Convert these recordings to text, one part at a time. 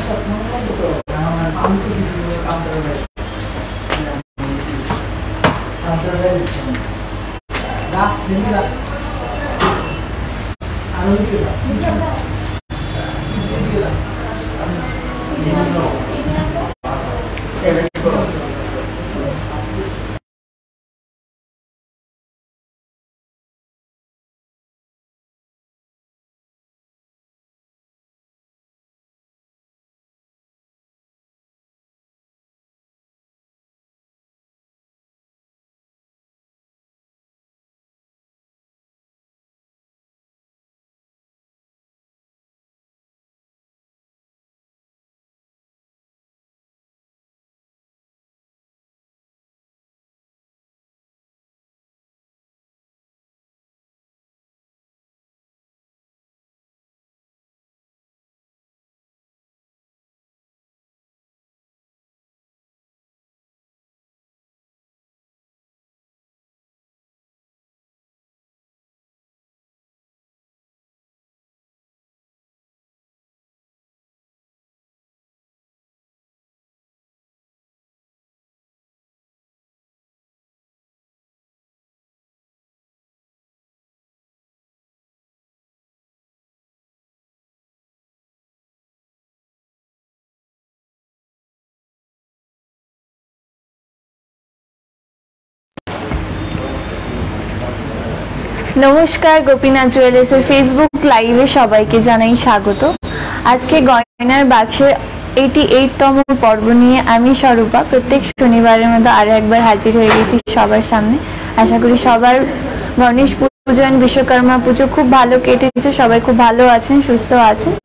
नमस्कार गोपीनाथ जुएलार्सের फेसबुक लाइवे सबाइके जानाई स्वागत। आज के गयनार बाक्सेर 88तम पर्व निये आमी स्वरूपा प्रत्येक शनिवारेर मतो आरो एकबार हाजिर हये गेছি सबार सामने। आशा करी सबार गणेश पुजो एंड विश्वकर्मा पुजो खूब भालो केटेছে, सबाई खूब भालो आছেন, सुस्थ आছেন।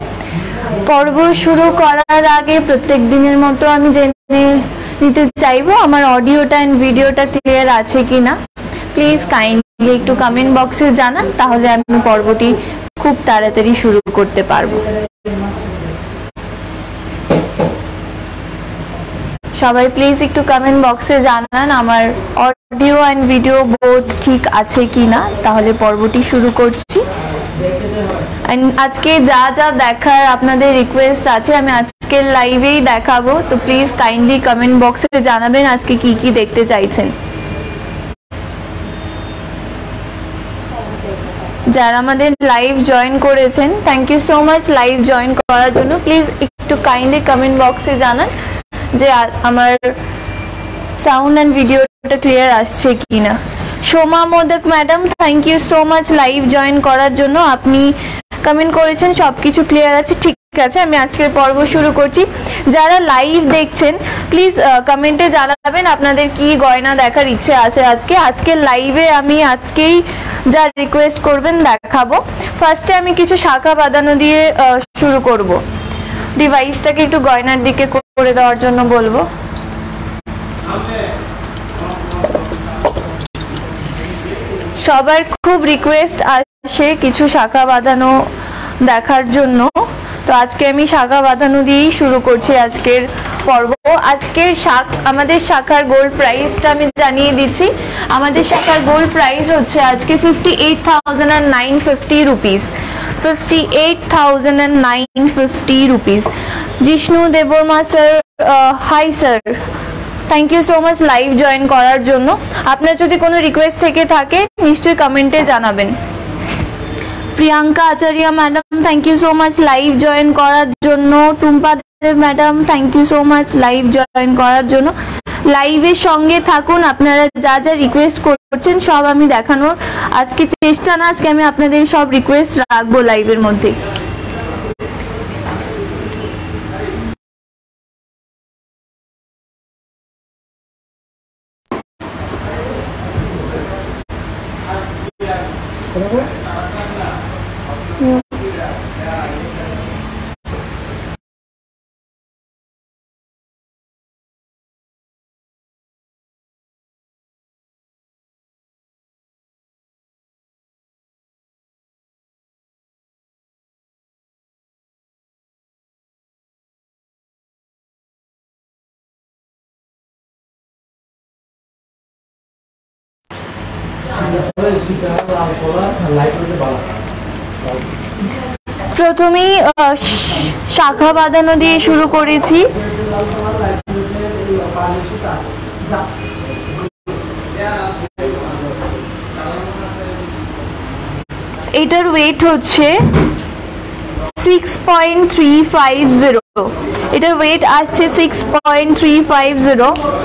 पर्व शुरू करार आगे प्रत्येक दिनेर मतो आमी जेने निते चाइबो आमार अडियोटा एंड भिडियोटा क्लियर आछे किना। प्लिज काइंडली एकटू कमेंट बक्से जानान, ताहले आमी पर्वटी खूब ताड़ाताड़ी शुरू करते पारबो। सबाई प्लिज एकटू कमेंट बक्से जानान आमार अडियो एंड भिडियो बोथ ठीक आछे किना, ताहले पर्वटी शुरू करछि। एंड आज के जा जा देखार आपनादेर रिक्वेस्ट आछे आमी आजके लाइवेई देखाबो, तो प्लिज काइंडली कमेंट बक्से जानाबेन आजके की देखते चाइछेन। যারা আমাদের লাইভ জয়েন করেছেন thank you so much live join করার জন্য। প্লিজ একটু কাইন্ডলি কমেন্ট বক্সে জানান যে আমার সাউন্ড এন্ড ভিডিওটা ক্লিয়ার আসছে কিনা। Soma Modak madam thank you so much live join করার জন্য। আপনি কমেন্ট করেছেন সবকিছু ক্লিয়ার আছে, ঠিক আছে। আমি আজকের পর্ব শুরু করছি। যারা লাইভ দেখছেন প্লিজ কমেন্টে জানাবেন আপনাদের কি গয়না দেখার ইচ্ছে আছে আজকে। আজকে লাইভে আমি আজকেই যা রিকোয়েস্ট করবেন দেখাবো। ফার্স্টে আমি কিছু শাখা বাঁধানো দিয়ে শুরু করব। ডিভাইসটাকে একটু গয়নার দিকে করে দেওয়ার জন্য বলবো। সবার খুব রিকোয়েস্ট আসে কিছু শাখা বাঁধানো দেখার জন্য, তো আজকে আমি শাখা বাঁধানো দিয়েই শুরু করছি আজকের পর্ব। আজকের আমাদের শাখার গোল্ড প্রাইসটা আমি জানিয়ে দিচ্ছি। আমাদের শাখার গোল্ড প্রাইস হচ্ছে আজকে 58,950 rupees. 58,950 rupees. Jishnu Debbarma sir, hi sir, thank you so much live join করার জন্য। আপনার যদি কোনো রিকোয়েস্ট থেকে থাকে নিশ্চয়ই কমেন্টে জানাবেন। Priyanka Acharya madam thank you so much live join করার জন্য। Tumpa Deb madam thank you so much live join করার জন্য। লাইভের সঙ্গে থাকুন, আপনারা যা যা রিকোয়েস্ট করছেন সব আমি দেখানোর আজকে চেষ্টা না, আজকে আমি আপনাদের সব রিকোয়েস্ট রাখবো লাইভের মধ্যে। প্রথমেই শাখা বাঁধানো দিয়ে শুরু করেছি। এটার ওয়েট হচ্ছে 6.350, এটার ওয়েট আসছে 6.350।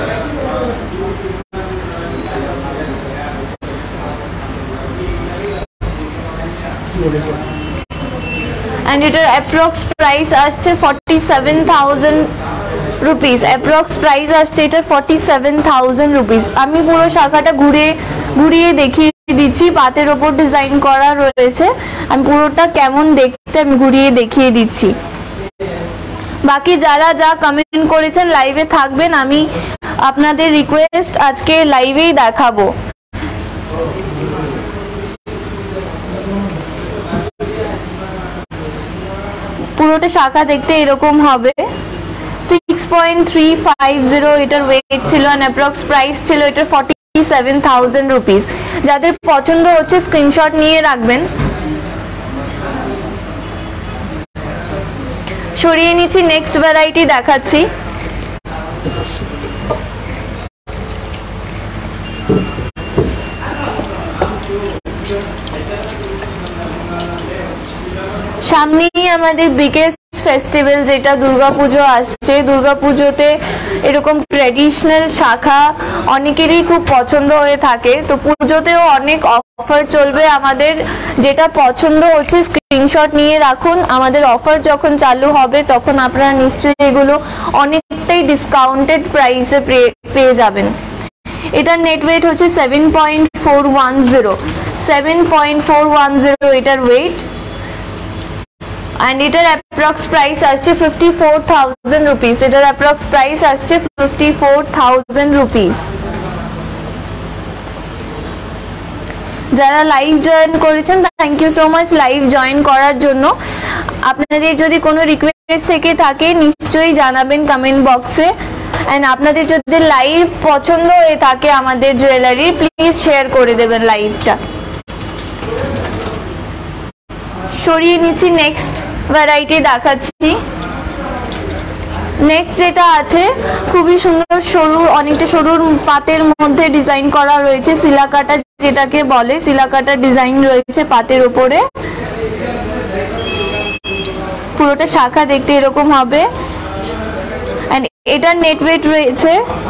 and এটার অ্যাপ্রক্স প্রাইস আসছে 47,000 রুপিস। অ্যাপ্রক্স প্রাইস আসছে এটার 47,000 রুপিস। আমি পুরো শাখাটা ঘুরিয়ে দেখিয়ে দিচ্ছি, পাতের ওপর ডিজাইন করা রয়েছে। আমি পুরোটা কেমন দেখতে আমি ঘুরিয়ে দেখিয়ে দিচ্ছি। বাকি যারা যা কমেন্ট করেছেন লাইভে থাকবেন, আমি আপনাদের রিকোয়েস্ট আজকে লাইভেই দেখাবো। পুরোটা শাখা দেখতে এরকম হবে। 6.350 এটার ওয়েট ছিল, আর অ্যাপ্রক্স প্রাইস ছিল এটার 47,000 রুপিস। যাদের পছন্দ হচ্ছে স্ক্রিনশট নিয়ে রাখবেন। সরিয়ে নিচ্ছি, নেক্সট ভ্যারাইটি দেখাচ্ছি। সামনেই আমাদের বিগেস্ট ফেস্টিভ্যাল যেটা দুর্গাপুজো আসছে। দুর্গাপুজোতে এরকম ট্র্যাডিশনাল শাখা অনেকেরই খুব পছন্দ হয়ে থাকে, তো পুজোতেও অনেক অফার চলবে। আমাদের যেটা পছন্দ হচ্ছে স্ক্রিনশট নিয়ে রাখুন। আমাদের অফার যখন চালু হবে তখন আপনারা নিশ্চয়ই এগুলো অনেকটাই ডিসকাউন্টেড প্রাইসে পেয়ে যাবেন। এটার নেট ওয়েট হচ্ছে 7.410 এটার ওয়েট, and এটার অ্যাপ্রক্স প্রাইস আসছে 54,000 রুপিস। এটার অ্যাপ্রক্স প্রাইস আসছে 54,000 রুপিস। যারা লাইভ জয়েন করেছেন thank you so much live join করার জন্য। আপনাদের যদি কোনো রিকোয়েস্ট থেকে থাকে নিশ্চয়ই জানাবেন কমেন্ট বক্সে। এন্ড আপনাদের যদি লাইভ পছন্দ হয়ে থাকে আমাদের জুয়েলারি, প্লিজ শেয়ার করে দেবেন লাইভটা। সরিয়ে নিচ্ছি, নেক্সট ভ্যারাইটি দেখাচ্ছি। নেক্সট যেটা আছে খুবই সুন্দর সরু, অনেকটা সরুর পাতের মধ্যে ডিজাইন করা রয়েছে। সিলাকাটা যেটাকে বলে, সিলাকাটা ডিজাইন রয়েছে পাতের উপরে। পুরোটা শাখা দেখতে এরকম হবে। এন্ড এটার নেট ওয়েট রয়েছে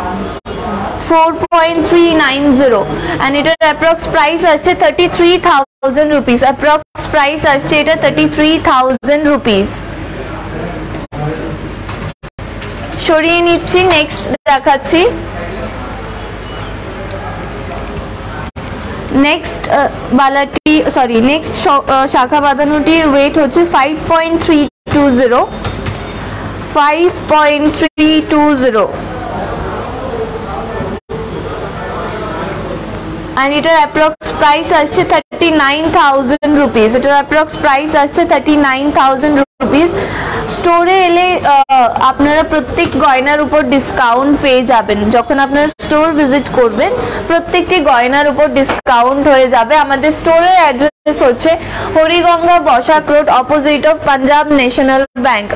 4.390 and এটার অ্যাপ্রক্স প্রাইস আসছে 33,000 রুপিস। অ্যাপ্রক্স প্রাইস আসছে এটা 33,000 রুপিস। সরিয়ে নিচ্ছি, নেক্সট দেখাচ্ছি। নেক্সট বালাটি সরি নেক্সট শাখা বাঁধানোটির ওয়েট হচ্ছে 5.320 and এটার অ্যাপ্রক্স প্রাইস আসছে 39,000 রুপিস। এটার অ্যাপ্রক্স প্রাইস আসছে 39,000 রুপিস। স্টোরে এলে আপনারা প্রত্যেক গয়নার উপর ডিসকাউন্ট পেয়ে যাবেন। যখন আপনারা স্টোর ভিজিট করবেন প্রত্যেকটি গয়নার উপর ডিসকাউন্ট হয়ে যাবে। আমাদের স্টোরের অ্যাড্রেস হচ্ছে Hariganga Basak road, opposite of Punjab national bank.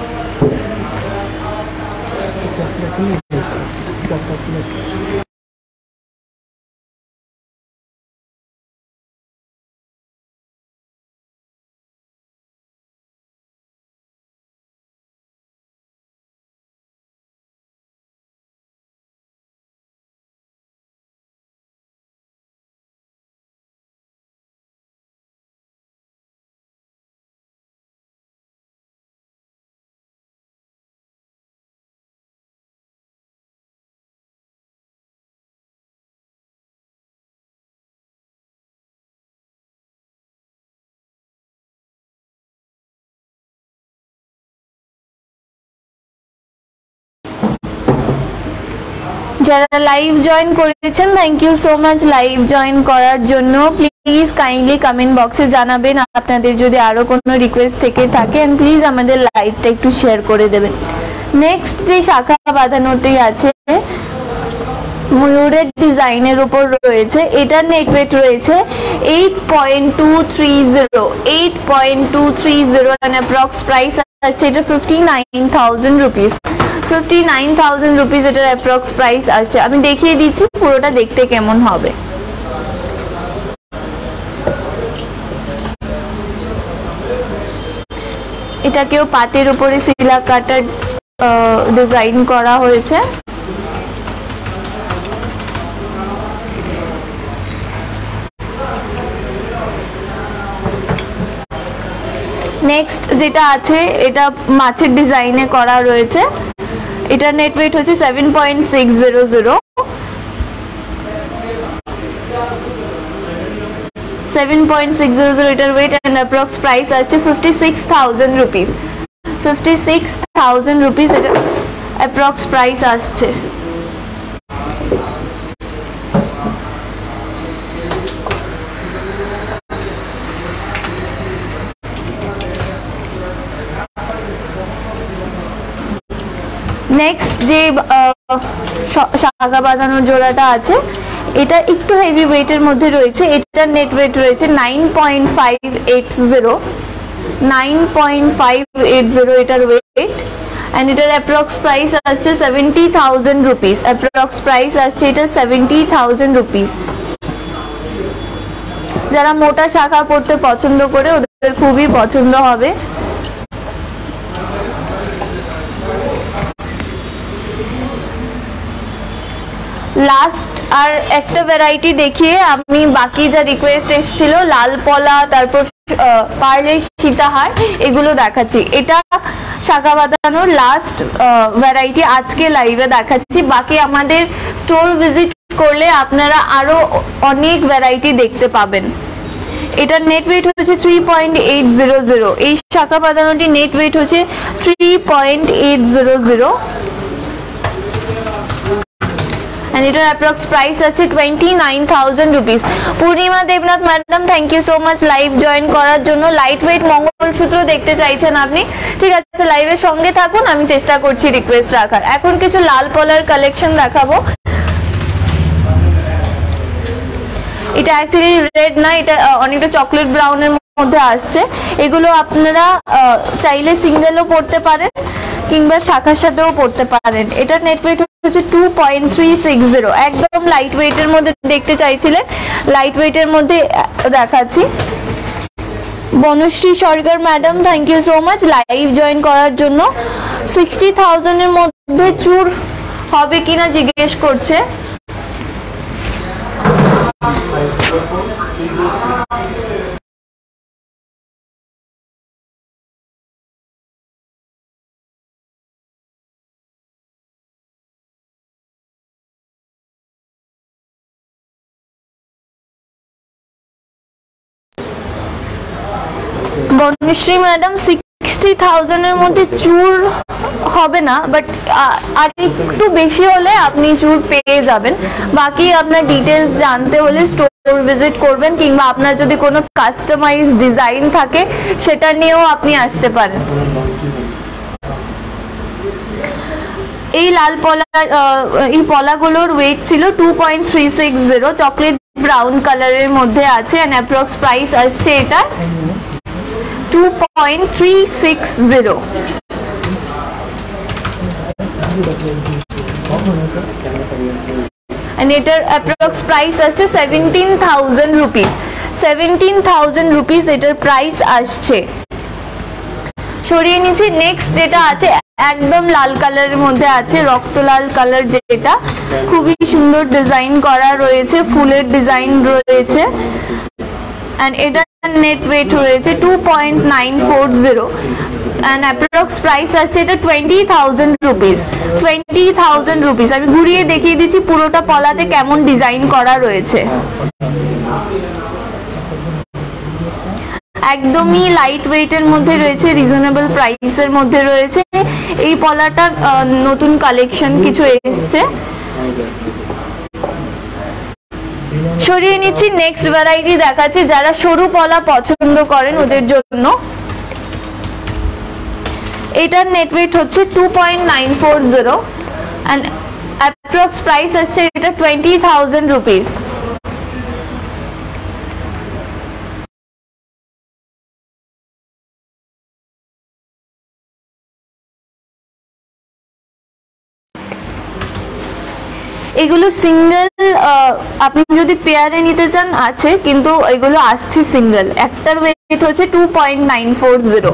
যারা লাইভ জয়েন করেছেন thank you so much live join করার জন্য। প্লিজ কাইন্ডলি কমেন্ট বক্সে জানাবেন আপনাদের যদি আরো কোনো রিকোয়েস্ট থেকে থাকে, এন্ড প্লিজ আমাদের লাইভটা একটু শেয়ার করে দেবেন। নেক্সট যে শাখা বাঁধানোটি আছে ময়ূরের ডিজাইনের উপর রয়েছে। এটার নেট ওয়েট রয়েছে 8.230 and অ্যাপ্রক্স প্রাইস আসছে এটা 59,000 রুপিস। 59,000 রুপিস এটার অ্যাপ্রক্স প্রাইস আসছে। আমি দেখিয়ে দিচ্ছি পুরোটা দেখতে কেমন হবে। এটাকেও পাতের উপরে সিলা কাটার ডিজাইন করা হয়েছে। নেক্সট যেটা আছে এটা মাছের ডিজাইনে করা রয়েছে। এটার নেট ওয়েট হচ্ছে 7.600 এটার ওয়েট এন্ড অ্যাপ্রক্স প্রাইস আসছে 56,000 রুপিস। 56,000 রুপিস এটার অ্যাপ্রক্স প্রাইস আসছে। নেক্সট যে শাখা বাঁধানোর জোড়াটা আছে এটা একটু হেভি ওয়েটের মধ্যে রয়েছে। এটার নেট ওয়েট রয়েছে 9.580 এটার ওয়েট এন্ড এটার অ্যাপ্রক্স প্রাইস আসছে 70,000 রুপিস। অ্যাপ্রক্স প্রাইস আসছে এটা 70,000 রুপিস। যারা মোটা শাখা পড়তে পছন্দ করে ওদের খুবই পছন্দ হবে। লাস্ট আর একটা ভ্যারাইটি দেখিয়ে আমি বাকি যা রিকোয়েস্ট এসেছিল লাল পলা তারপর পার্লের সীতাহার এগুলো দেখাচ্ছি। এটা শাখা বাঁধানোর লাস্ট ভ্যারাইটি আজকে লাইভে দেখাচ্ছি। বাকি আমাদের স্টোর ভিজিট করলে আপনারা আরো অনেক ভ্যারাইটি দেখতে পাবেন। এটার নেট ওয়েট হচ্ছে 3.800। এই শাখা বাঁধানোটি নেট ওয়েট হচ্ছে 3.800 and এটার অ্যাপ্রক্স প্রাইস আছে 29,000 rupees. Purnima Debnath madam thank you so much live join করার জন্য। লাইট ওয়েট মঙ্গলসূত্র দেখতে চাইছেন আপনি, ঠিক আছে লাইভের সঙ্গে থাকুন, আমি চেষ্টা করছি রিকোয়েস্ট রাখার। এখন কিছু লাল পলার কালেকশন দেখাবো। এটা অ্যাকচুয়ালি রেড না, এটা অনেকটা চকলেট ব্রাউনের মধ্যে আসছে। এগুলো আপনারা চাইলে সিঙ্গেলও পড়তে পারেন কিংবা শাখার সাথেও পড়তে পারেন। এটার নেট ওয়েট হচ্ছে 2.360। একদম লাইট ওয়েটের মধ্যে দেখতে চাইছিলেন, লাইট ওয়েটের মধ্যে দেখাচ্ছি। Banashree Sarkar madam thank you so much live join করার জন্য। 60,000 এর মধ্যে চুর হবে কিনা জিজ্ঞেস করছে। বনশ্রী ম্যাডাম 60,000 এর মধ্যে চুর হবে না, বাট আর একটু বেশি হলে আপনি চুর পেয়ে যাবেন। বাকি আপনার ডিটেলস জানতে হলে স্টোর ভিজিট করবেন কিংবা আপনার যদি কোনো কাস্টমাইজ ডিজাইন থাকে সেটা নিয়েও আপনি আসতে পারেন। এই লাল পলার এই পলাগুলোর ওয়েট ছিল 2.360। চকলেট ব্রাউন কালারের মধ্যে আছে এন্ড অ্যাপ্রক্স প্রাইস আসছে এটা 2.360 and এটার অ্যাপ্রক্স প্রাইস আসছে 17,000 রুপিস। 17,000 রুপিস এটার প্রাইস আসছে। সরিয়ে নিচ্ছি। নেক্সট যেটা আছে একদম লাল কালারের মধ্যে আছে, রক্ত লাল কালার, যেটা খুবই সুন্দর ডিজাইন করা রয়েছে, ফুলের ডিজাইন রয়েছে and এটার নেট ওয়েট রয়েছে 2.940 and অ্যাপ্রক্স প্রাইস আসছে এটা 20,000 রুপিস। 20,000 রুপিস। আমি ঘুরিয়ে দেখিয়ে দিচ্ছি পুরোটা পলাতে কেমন ডিজাইন করা রয়েছে। একদমই লাইট ওয়েটের মধ্যে রয়েছে, রিজনেবল প্রাইসের মধ্যে রয়েছে। এই পলাটা নতুন কালেকশন কিছু এসছে। সরিয়ে নিচ্ছি। নেক্সট ভ্যারাইটি দেখাচ্ছি যারা সরু পলা পছন্দ করেন ওদের জন্য। এটার নেট ওয়েট হচ্ছে 2.940 and অ্যাপ্রক্স প্রাইস আসছে এটা 20,000 রুপিস। এগুলো সিঙ্গেল, আপনি যদি পেয়ারে নিতে চান আছে, কিন্তু এগুলো আসছে সিঙ্গেল। একটার ওয়েট হচ্ছে 2.940।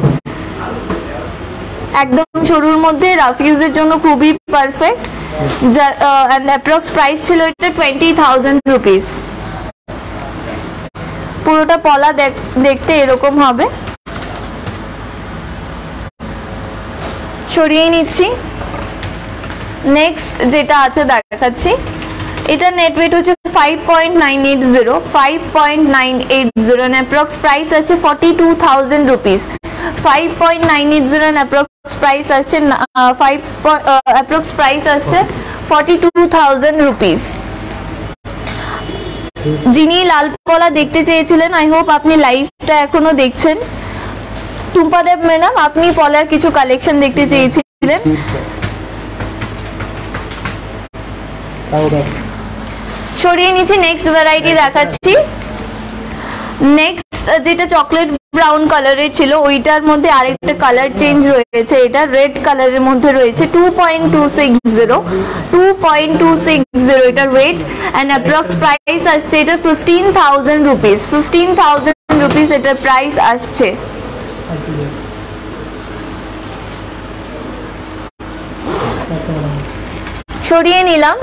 একদম সরুর মধ্যে রাফ ইউজের জন্য খুবই পারফেক্ট। এন্ড অ্যাপ্রক্স প্রাইস ছিল এটা 20,000 রুপিস। পুরোটা পলা দেখতে এরকম হবে। সরিয়ে নিচ্ছি। নেক্সট যেটা আছে দেখাচ্ছি, এটা নেট ওয়েট হচ্ছে 5.980, 5.980 এন্ড অ্যাপ্রক্স প্রাইস আছে 42,000 রুপিস। 5.980 এন্ড অ্যাপ্রক্স প্রাইস আসছে অ্যাপ্রক্স প্রাইস আসছে 42,000 রুপিস। যিনি লাল পলা দেখতে চেয়েছিলেন, আই হোপ আপনি লাইভটা এখনো দেখছেন। টুম্পা দেব ম্যাডাম, আপনি পলার কিছু কালেকশন দেখতে চেয়েছিলেন। সরিয়ে নিচ্ছি। নেক্সট ভ্যারাইটি দেখাচ্ছি। নেক্সট যেটা চকলেট ব্রাউন কালারের ছিল, ওইটার মধ্যে আরেকটা কালার চেঞ্জ রয়েছে। এটা রেড কালারের মধ্যে রয়েছে। 2.260 এটা রেট এন্ড অ্যাপ্রক্স প্রাইস আসছে এটা 15,000 রুপিস। 15,000 রুপিস এটার প্রাইস আসছে। সরিয়ে নিলাম।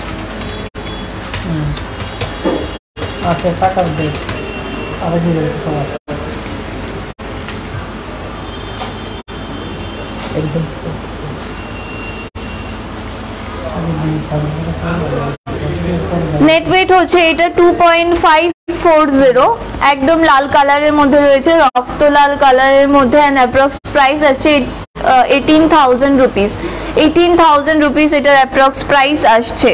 নেট ওয়েট হচ্ছে এটা 2.540, একদম লাল কালারের মধ্যে রয়েছে, রক্ত লাল কালারের মধ্যে এন্ড অ্যাপ্রক্স প্রাইস আসছে 18,000 রুপিস। 18,000 রুপিস এটার অ্যাপ্রক্স প্রাইস আসছে।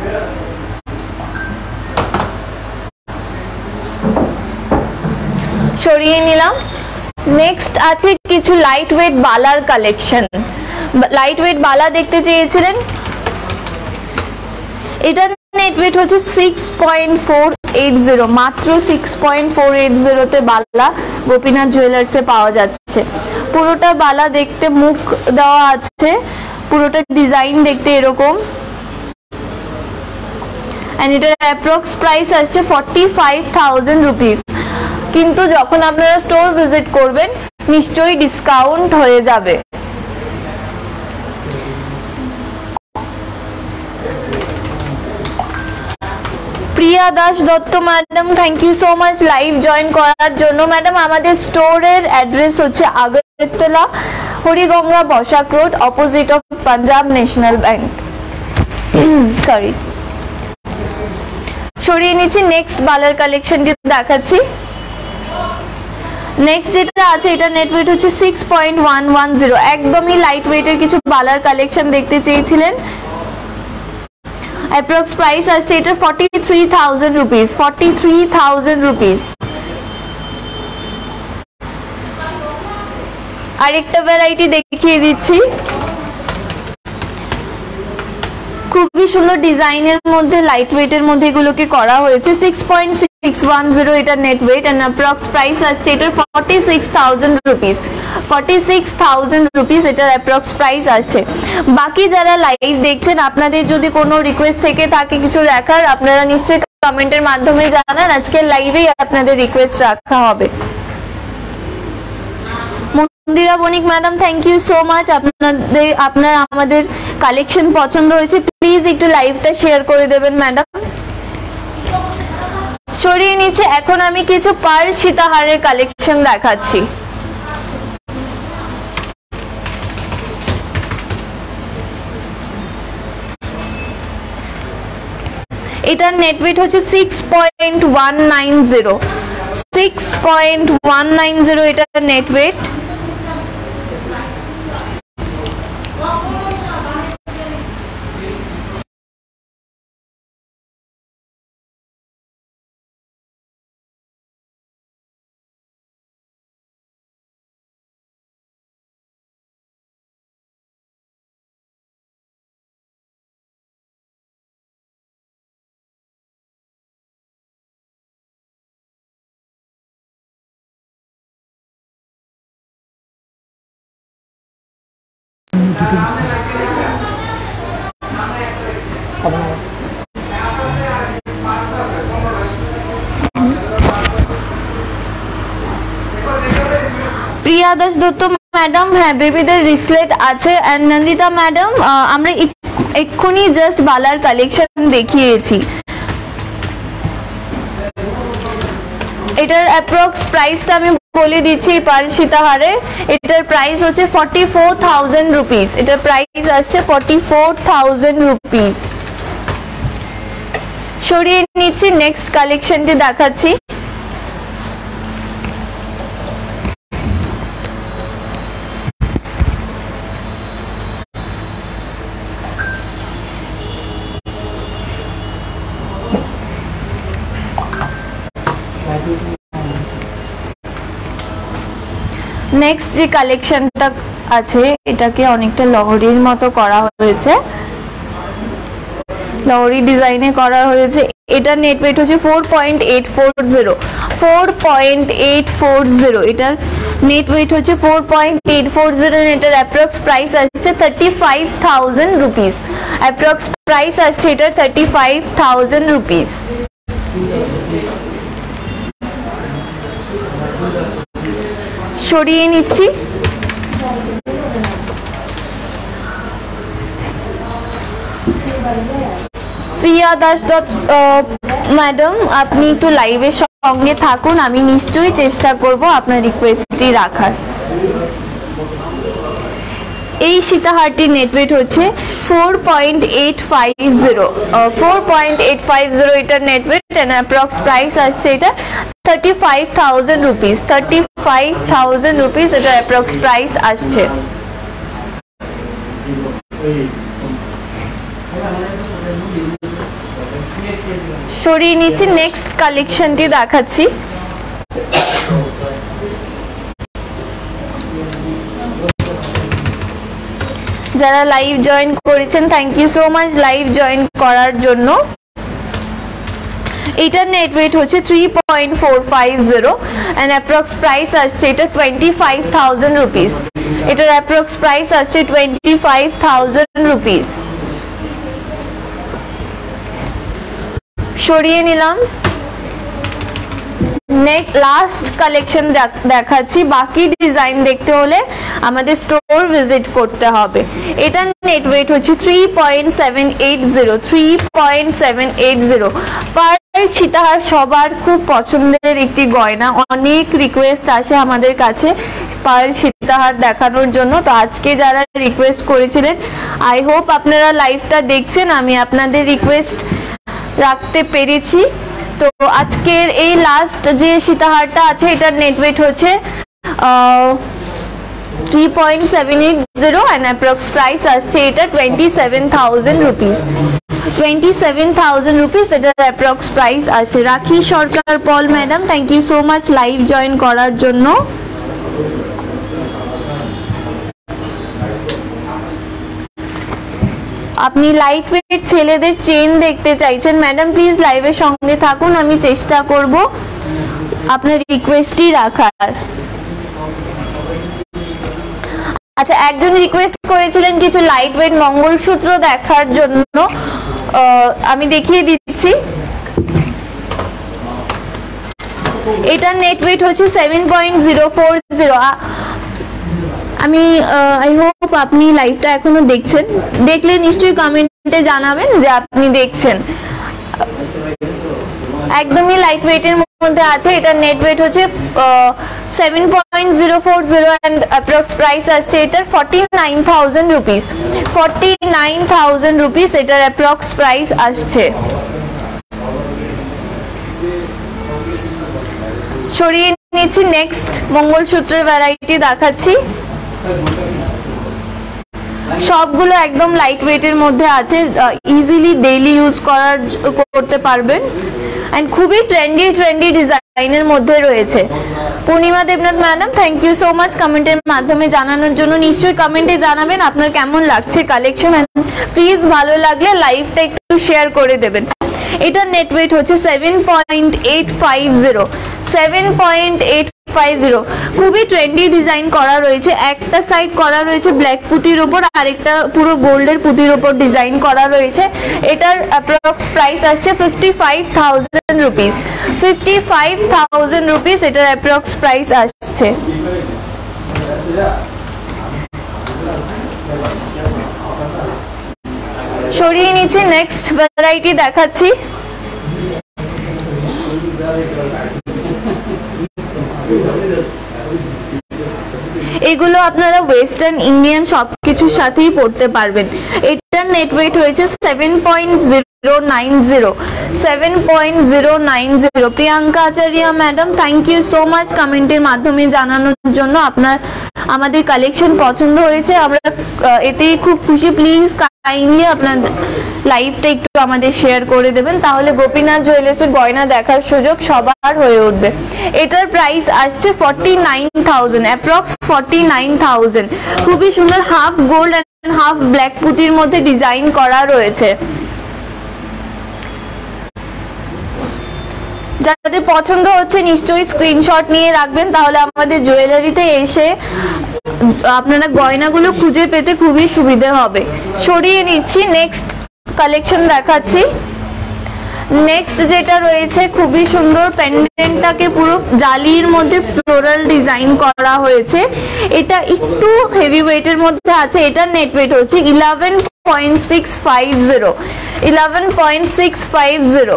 সরিয়ে নিলাম। নেক্সট আছে কিছু লাইট ওয়েট বালার কালেকশন। লাইট ওয়েট বালা দেখতে চেয়েছিলেন। এটার নেট ওয়েট হচ্ছে 6.480, মাত্র 6.480 তে বালা গোপীনাথ জুয়েলার্সে পাওয়া যাচ্ছে। পুরোটা বালা দেখতে মুখ দেওয়া আছে, পুরোটা ডিজাইন দেখতে এরকম এন্ড এটার অ্যাপ্রক্স প্রাইস আসছে 45,000 রুপিস। কিন্তু যখন আপনারা স্টোর ভিজিট করবেন নিশ্চয়ই ডিসকাউন্ট হয়ে যাবে। Priya Das Dutta madam, thank you so much live join করার জন্য। ম্যাডাম, আমাদের স্টোরের অ্যাড্রেস হচ্ছে Agartala, Hariganga, Basak road, opposite of Punjab national bank. Sorry, সরিয়ে নিচ্ছি। নেক্সট বালার কালেকশনটি দেখাচ্ছি। নেক্সট যেটা আছে এটা নেট ওয়েট হচ্ছে 6.110, একদমই লাইট ওয়েটের কিছু বালার কালেকশন দেখতে চেয়েছিলেন। অ্যাপ্রক্স প্রাইস আসছে এটা 43,000 রুপিস। 43,000 রুপিস। আরেকটা ভ্যারাইটি দেখিয়ে দিচ্ছি, খুবই সুন্দর ডিজাইনের মধ্যে, লাইট ওয়েটের মধ্যে এগুলোকে করা হয়েছে। 6.610 এটা net weight and approx price আসছে এটার 46,000 রুপিস। 46,000 রুপিস এটার অ্যাপ্রক্স প্রাইস আসছে। বাকি যারা লাইভ দেখছেন, আপনাদের যদি কোনো রিকোয়েস্ট থেকে থাকে কিছু দেখার, আপনারা নিশ্চয়ই কমেন্টের মাধ্যমে জানান, আজকের লাইভেই আপনাদের রিকোয়েস্ট রাখা হবে। Mandira Banik madam, thank you so much. আপনার আমাদের কালেকশন পছন্দ হয়েছে, প্লিজ একটু লাইভটা শেয়ার করে দেবেন ম্যাডাম। সরিয়ে নিচ্ছে। এখন আমি কিছু পার্ল সীতাহারের কালেকশন দেখাচ্ছি। এটার নেট ওয়েট হচ্ছে 6.190। 6.190 এটার net weight. Priya Das Dutta madam, হ্যাঁ বেবিদের রিসলেট আছে। এন্ড নন্দিতা ম্যাডাম, আমরা এক্ষুনি জাস্ট বালার কালেকশন দেখিয়েছি। এটার অ্যাপ্রক্স প্রাইসটা আমি বলে দিচ্ছি। পার সীতাহারের এটার প্রাইস হচ্ছে 44,000 রুপিস। এটার প্রাইস আসছে 44,000 রুপিস। সরিয়ে নিচ্ছি, নেক্সট কালেকশনটি দেখাচ্ছি। নেক্সট যে কালেকশনটা আছে এটাকে অনেকটা লহরির মতো করা হয়েছে, লহরি ডিজাইনে করা হয়েছে। এটা নেট ওয়েট হচ্ছে 4.840 4.840। এটার নেট ওয়েট হচ্ছে 4.840। এটার অ্যাপ্রক্স প্রাইস আসছে 35,000 রুপিস। অ্যাপ্রক্স প্রাইস আসছে এটার 35,000 রুপিস। সরিয়ে নিচ্ছি। প্রিয়া দাস দত্ত ম্যাডাম, আপনি একটু লাইভের সঙ্গে থাকুন, আমি নিশ্চয়ই চেষ্টা করব আপনার রিকোয়েস্টটি রাখার। এই সীতাহারটির নেট ওয়েট হচ্ছে 4.850 4.850। এটার net weight and approx price আসছে এটা 35,000 রুপিস। 35,000 রুপিস এটার অ্যাপ্রক্স প্রাইস আসছে। সরিয়ে নিচ্ছি, নেক্সট কালেকশনটি দেখাচ্ছি। যারা লাইভ জয়েন করেছেন thank you so much live join করার জন্য। এটার নেট ওয়েট হচ্ছে 3.450 এন্ড অ্যাপ্রক্স প্রাইস আসছে এটা 25,000 রুপিস। এটার অ্যাপ্রক্স প্রাইস আসছে 25,000 রুপিস। সরিয়ে নিলাম। নেক্সট লাস্ট কালেকশন দেখাচ্ছি। বাকি ডিজাইন দেখতে হলে আমাদের স্টোর ভিজিট করতে হবে। এটা নেট ওয়েট হচ্ছে 3.780 3.780। পার সীতাহার সবার খুব পছন্দের একটি গয়না, অনেক রিকোয়েস্ট আসে আমাদের কাছে পার সীতাহার দেখানোর জন্য। তো আজকে যারা রিকোয়েস্ট করেছিলেন, আই হোপ আপনারা লাইভটা দেখছেন, আমি আপনাদের রিকোয়েস্ট রাখতে পেরেছি। তো আজকের এই লাস্ট যে সীতাহারটা আছে এটার নেট ওয়েট হচ্ছে 3.780 এন্ড অ্যাপ্রক্স প্রাইস আসছে এটা 27,000 রুপিস। 27,000 রুপিস এটার অ্যাপ্রক্স প্রাইস আছে। Rakhi Sarkar Paul madam, thank you so much live join করার জন্য। আপনি লাইট ওয়েট ছেলেদের চেন দেখতে চাইছেন ম্যাডাম, প্লিজ লাইভের সঙ্গে থাকুন, আমি চেষ্টা করব আপনার রিকোয়েস্টই রাখার। আচ্ছা, একজন রিকোয়েস্ট করেছিলেন কিছু লাইট ওয়েট মঙ্গলসূত্র দেখার জন্য, আমি দেখিয়ে দিচ্ছি। এটার নেট ওয়েট হচ্ছে 7.040। আমি আই হোপ আপনি লাইভটা এখনো দেখছেন, দেখলে নিশ্চয়ই কমেন্টে জানাবেন যে আপনি দেখছেন। একদমই লাইট ওয়েটের মধ্যে আছে। এটার নেট ওয়েট হচ্ছে 7.040 এন্ড অ্যাপ্রক্স প্রাইস আসছে এটার 49,000 রুপিস। 49,000 রুপিস এটার অ্যাপ্রক্স প্রাইস আসছে। সরিয়ে নিচ্ছি, নেক্সট মঙ্গলসূত্রের ভ্যারাইটি দেখাচ্ছি। সবগুলো একদম লাইট ওয়েটের মধ্যে আছে, ইজিলি ডেইলি ইউজ করতে পারবেন এন্ড খুবই ট্রেন্ডি ডিজাইনের মধ্যে রয়েছে। Purnima Debnath madam, thank you so much কমেন্টের মাধ্যমে জানানোর জন্য। নিশ্চয়ই কমেন্টে জানাবেন আপনার কেমন লাগছে কালেকশন, প্লিজ ভালো লাগলে লাইভটা একটু শেয়ার করে দেবেন। এটার নেট ওয়েট হচ্ছে 7.850 7.850 খুবই ট্রেন্ডি ডিজাইন করা রয়েছে। একটা সাইড করা রয়েছে ব্ল্যাক পুঁতির ওপর, আরেকটা পুরো গোল্ডের পুঁতির ওপর ডিজাইন করা রয়েছে। এটার অ্যাপ্রক্স প্রাইস আসছে 55,000 রুপিস। 55,000 রুপিস এটার অ্যাপ্রক্স প্রাইস আসছে। সরিয়ে নিচ্ছি, নেক্সট ভ্যারাইটি দেখাচ্ছি। এগুলো আপনারা ওয়েস্টার্ন ইন্ডিয়ান সবকিছুর সাথেই পড়তে পারবেন। এটার নেট ওয়েট হয়েছে 7.090। Priyanka Acharya madam, thank you so much কমেন্টের মাধ্যমে জানানোর জন্য আপনার আমাদের কালেকশন পছন্দ হয়েছে, আমরা এতেই খুব খুশি। প্লিজ কাইন্ডলি আপনার লাইভটা একটু আমাদের শেয়ার করে দেবেন, তাহলে গোপীনাথ জুয়েলার্সের গয়না দেখার সুযোগ সবার হয়ে উঠবে। এটার প্রাইস আসছে 49,000, অ্যাপ্রক্স 49,000। খুবই সুন্দর half gold and half black পুঁতির মধ্যে ডিজাইন করা রয়েছে। যাদের পছন্দ হচ্ছে নিশ্চয়ই স্ক্রিনশট নিয়ে রাখবেন, তাহলে আমাদের জুয়েলারিতে এসে আপনারা গয়নাগুলো খুঁজে পেতে খুবই সুবিধা হবে। সরিয়ে নিচ্ছি, নেক্সট কালেকশন দেখাচ্ছি। নেক্সট যেটা রয়েছে খুবই সুন্দর, পেন্ডেন্টটাকে পুরো জালির মধ্যে ফ্লোরাল ডিজাইন করা হয়েছে। এটা একটু হেভি ওয়েটের মধ্যে আছে। এটার নেট ওয়েট হচ্ছে 11.650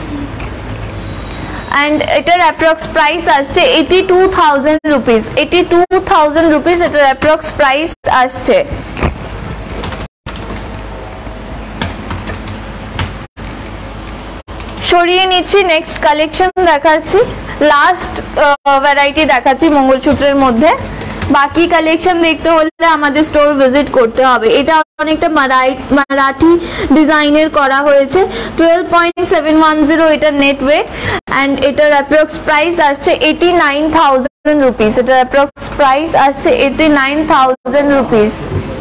and এটার অ্যাপ্রক্স প্রাইস আসছে 82,000 রুপিস। 82,000 রুপিস এটার অ্যাপ্রক্স প্রাইস আসছে। সরিয়ে নিচ্ছি, নেক্সট কালেকশন দেখাচ্ছি। লাস্ট ভ্যারাইটি দেখাচ্ছি মঙ্গলসূত্রের মধ্যে। বাকি কালেকশন দেখতে হলে আমাদের স্টোর ভিজিট করতে হবে। এটা অনেকটা মারাঠি ডিজাইনের করা হয়েছে। 12.710 এটার নেট ওয়েট অ্যান্ড এটার অ্যাপ্রক্স প্রাইস আসছে 89,000 রুপিস। এটার অ্যাপ্রক্স প্রাইস আসছে 89,000 রুপিস।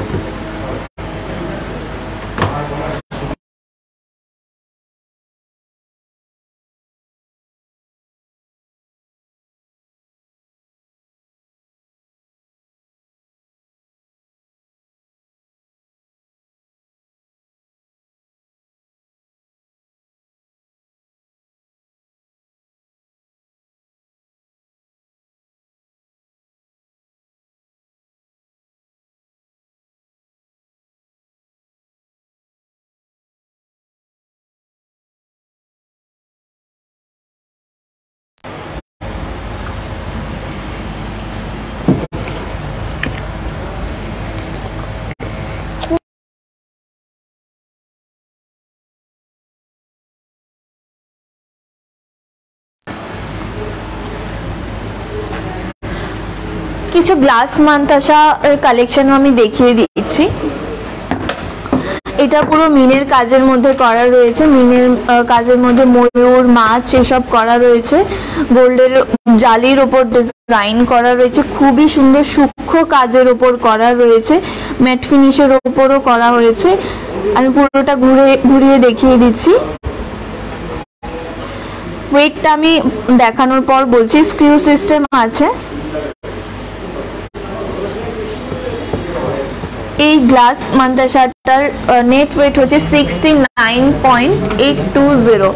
কিছু গ্লাস মান্তাসা কালেকশন আমি দেখিয়ে দিচ্ছি। এটা পুরো মিনের কাজের মধ্যে করা রয়েছে। মিনের কাজের মধ্যে ময়ূর, মাছ এসব করা রয়েছে। গোল্ডের জালির ওপর ডিজাইন করা রয়েছে। খুবই সুন্দর সূক্ষ্ম কাজের ওপর করা রয়েছে। ম্যাট ফিনিশের ওপরও করা হয়েছে। আমি পুরোটা ঘুরিয়ে দেখিয়ে দিচ্ছি। ওয়েটটা আমি দেখানোর পর বলছি। স্ক্রিউ সিস্টেম আছে। এই গ্লাস মান্তাসাটার নেট ওয়েট হচ্ছে 69.820।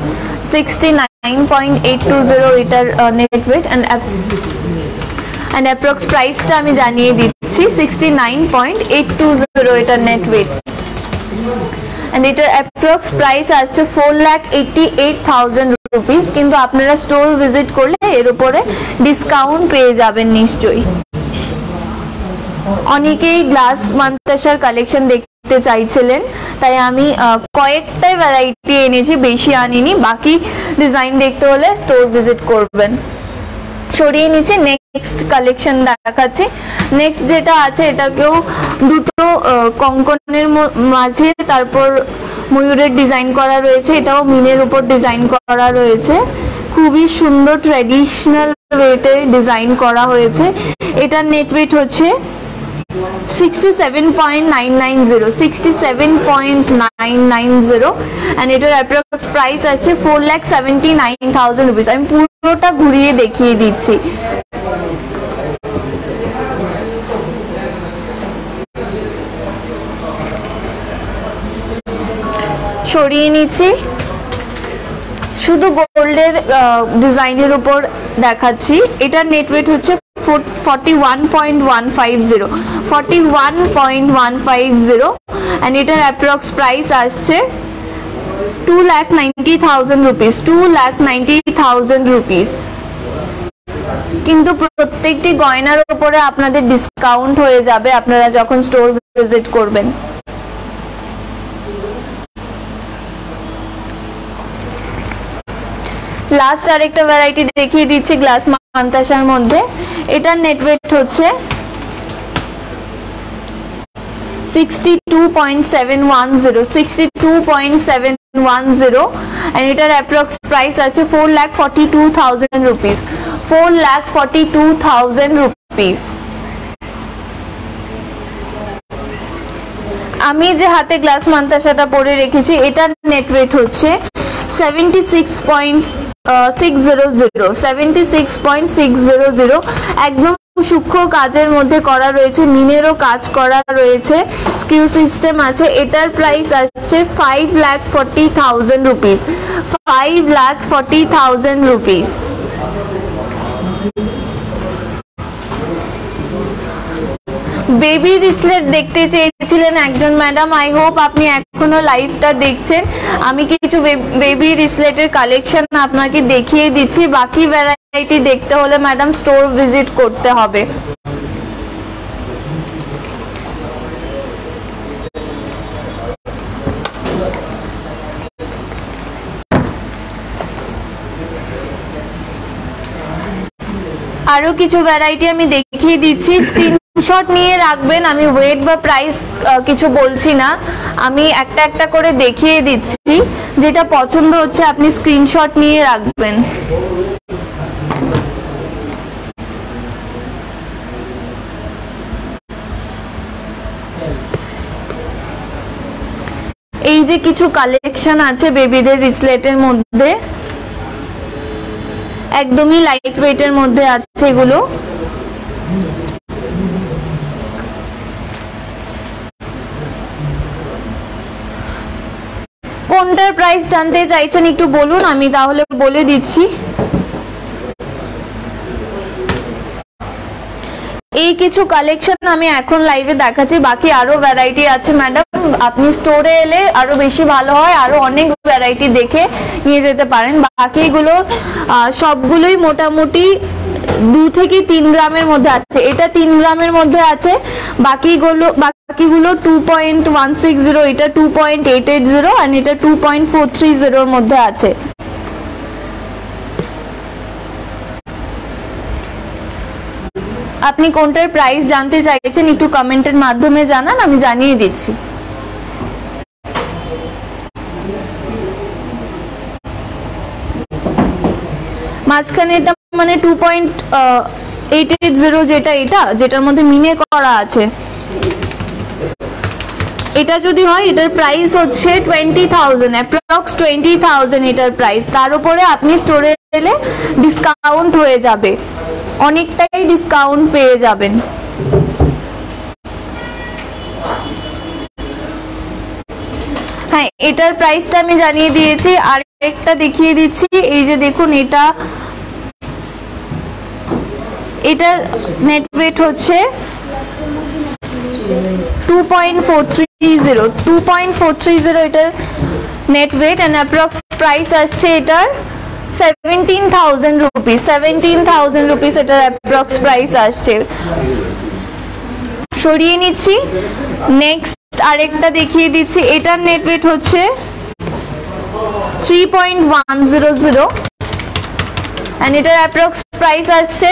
69.820 এটার নেট ওয়েট অ্যান্ড অ্যাপ্রক্স প্রাইসটা আমি জানিয়ে দিচ্ছি। 69.820 এটার নেট ওয়েট অ্যান্ড এটার অ্যাপ্রক্স প্রাইস আসছে 4,88,000 রুপিস। কিন্তু আপনারা স্টোর ভিজিট করলে এর উপরে ডিসকাউন্ট পেয়ে যাবেন নিশ্চয়ই। অনেকেই গ্লাস মান্তাসার কালেকশন দেখতে চাইছিলেন, তাই আমি কয়েকটাই ভ্যারাইটি এনেছি, বেশি আনিনি। বাকি ডিজাইন দেখতে হলে স্টোর ভিজিট করবেন। সরিয়ে নিচে নেক্সট কালেকশন দেখাচ্ছি। নেক্সট যেটা আছে এটাকেও দুটো কঙ্কনের মাঝে তারপর ময়ূরের ডিজাইন করা রয়েছে। এটাও মিনের উপর ডিজাইন করা রয়েছে। খুবই সুন্দর ট্র্যাডিশনাল ওয়েতে ডিজাইন করা হয়েছে। এটার নেট ওয়েট হচ্ছে 67.990 67.990 and এটার অ্যাপ্রক্স প্রাইস আছে 4,79,000 রুপিস। আমি পুরোটা ঘুরিয়ে দেখিয়ে দিচ্ছি। সরিয়ে নিচ্ছি, শুধু গোল্ডের ডিজাইনের উপর দেখাচ্ছি। এটার নেট ওয়েট হচ্ছে 41.150 41.150 and এটার অ্যাপ্রক্স প্রাইস আসছে 2,90,000 রুপিস 2,90,000 রুপিস। কিন্তু প্রত্যেকটি গয়নার উপরে আপনাদের ডিসকাউন্ট হয়ে যাবে আপনারা যখন স্টোর ভিজিট করবেন। লাস্ট আরেকটা ভ্যারাইটি দেখিয়ে দিচ্ছি গ্লাস মান্তাসার মধ্যে। এটার নেট ওয়েট হচ্ছে 62.710 62.710 and এটার অ্যাপ্রক্স প্রাইস আছে 4,42,000 রুপিস 4,42,000 রুপিস। আমি যে হাতে গ্লাস মান্তাসাটা পরে রেখেছি এটার নেট ওয়েট হচ্ছে 76.600 একদম সূক্ষ্ম কাজের মধ্যে করা রয়েছে, মিনেরও কাজ করা রয়েছে, স্কিউ সিস্টেম আছে। এটার প্রাইস আসছে 5,40,000 রুপিস 5,40,000 রুপিস। বেবি রিসলেট দেখতে চেয়েছিলেন একজন ম্যাডাম, আই হোপ আপনি এখনো লাইভটা দেখছেন। আমি কিছু বেবি রিসলেটের কালেকশন আপনাকে দেখিয়ে দিচ্ছি, বাকি ভ্যারাইটি দেখতে হলে ম্যাডাম স্টোর ভিজিট করতে হবে। আরো কিছু ভ্যারাইটি আমি দেখিয়ে দিচ্ছি, স্ক্রিনশট নিয়ে রাখবেন। আমি ওয়েট বা প্রাইস কিছু বলছি না, আমি একটা একটা করে দেখিয়ে দিচ্ছি, যেটা পছন্দ হচ্ছে আপনি স্ক্রিনশট নিয়ে রাখবেন। এই যে কিছু কালেকশন আছে বেবিদের রিসলেটের মধ্যে, একদমই লাইট ওয়েটের মধ্যে আছে এগুলো। কোনটার প্রাইস জানতে চাইছেন একটু বলুন, আমি তাহলে বলে দিচ্ছি। এই কিছু কালেকশন আমি এখন লাইভে দেখাচ্ছি, বাকি আরো ভ্যারাইটি আছে ম্যাডাম, আপনি স্টোরে এলে আরো বেশি ভালো হয়, আরো অনেক ভ্যারাইটি দেখে নিয়ে যেতে পারেন। বাকিগুলো সবগুলোই মোটামুটি 2 থেকে 3 গ্রামের মধ্যে আছে, এটা 3 গ্রামের মধ্যে আছে, বাকিগুলো 2.160, এটা 2.880 আর এটা 2.430 এর মধ্যে আছে। আপনি কোনটার প্রাইস জানতে চাইছেন একটু কমেন্টের মাধ্যমে জানান, আমি জানিয়ে দিচ্ছি। মাঝখানে এটা মানে 2.880 যেটার মধ্যে মিনে করা আছে, এটা যদি হয় এটার প্রাইস হচ্ছে 20,000 অ্যাপ্রক্স 20,000 এটার প্রাইস। তার উপরে আপনি স্টোরে এলে ডিসকাউন্ট হয়ে যাবে, অনেকটাই ডিসকাউন্ট পেয়ে যাবেন। হ্যাঁ, এটার প্রাইসটা আমি জানিয়ে দিয়েছি। আর একটা দেখিয়ে দিচ্ছি, এই যে দেখুন এটার নেট ওয়েট হচ্ছে 2.430 এটার net weight and approx price আসছে এটার 17,000 রুপিস 17,000 রুপিস এটার অ্যাপ্রক্স প্রাইস আসছে। সরিয়ে নিচ্ছি, নেক্সট আরেকটা দেখিয়ে দিচ্ছি। এটার নেট ওয়েট হচ্ছে 3.100 এন্ড এটার অ্যাপ্রক্স প্রাইস আসছে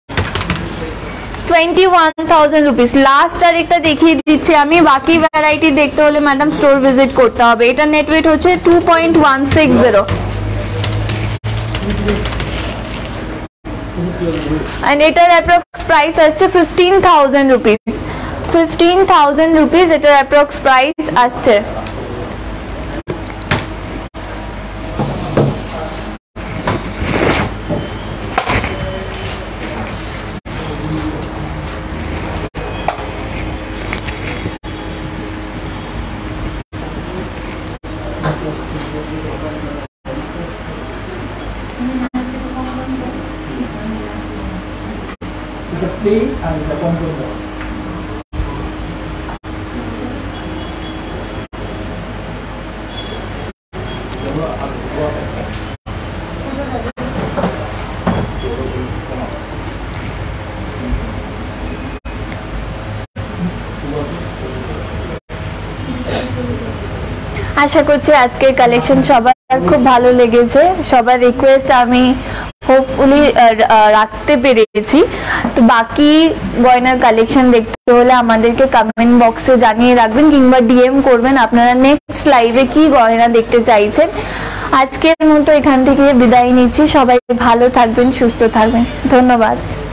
21,000 রুপিস। লাস্ট আরেকটা দেখিয়ে দিচ্ছি আমি, বাকি ভ্যারাইটি দেখতে হলে ম্যাডাম স্টোর ভিজিট করতে হবে। এটার নেট ওয়েট হচ্ছে 2.160 and এটার অ্যাপ্রক্স প্রাইস আসছে 15,000 রুপিস 15,000 রুপিস এটার অ্যাপ্রক্স প্রাইস আসছে। আশা করছি আজকের কালেকশন সবার খুব ভালো লেগেছে, সবার রিকোয়েস্ট আমি হোপফুলি রাখতে পেরেছি। তো বাকি গয়নার কালেকশন দেখতে হলে আমাদেরকে কমেন্ট বক্সে জানিয়ে রাখবেন কিংবা ডিএম করবেন আপনারা নেক্সট লাইভে কি গয়না দেখতে চাইছেন। আজকের মতো এখান থেকে বিদায় নিচ্ছি, সবাই ভালো থাকবেন, সুস্থ থাকবেন, ধন্যবাদ।